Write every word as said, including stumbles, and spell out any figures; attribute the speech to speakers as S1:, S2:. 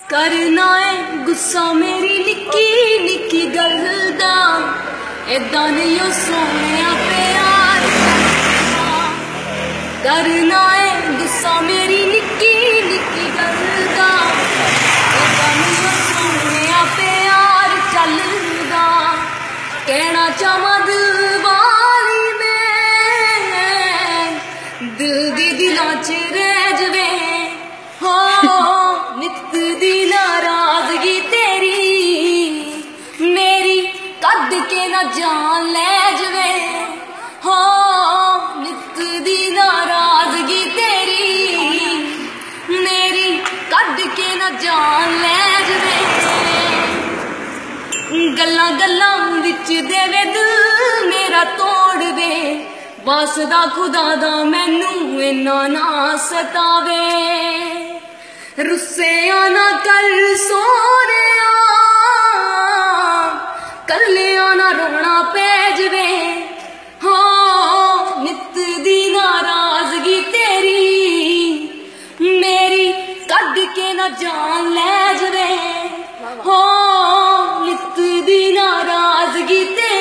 S1: करना है गुस्सा मेरी निक्की निक्की गल दा, ऐदां नहीं ओ सोहणिया प्यार करना है गुस्सा मेरी निक्की निक्की गल दा, ऐदां नहीं ओ सोहणिया प्यार चलदा। कहना चाहवां दिल वाली मैं, दिल दी दिलां च रह जवे हो नित दी नाराजगी तेरी मेरी कद के ना जान ले जवे हो नित दी नाराजगी तेरी मेरी कद के ना जान ले जवे। गल्लां गल्लां विच देवे दिल मेरा तोड़ दे, वसदा खुदा दा मैनू इन्ना ना सतावे। रुस्से आना कर सोने कल्ले आना रोना पै जवे हो नित दी नाराजगी तेरी मेरी कद के ना जान ले जवे हो नित दी नाराजगी तेरी।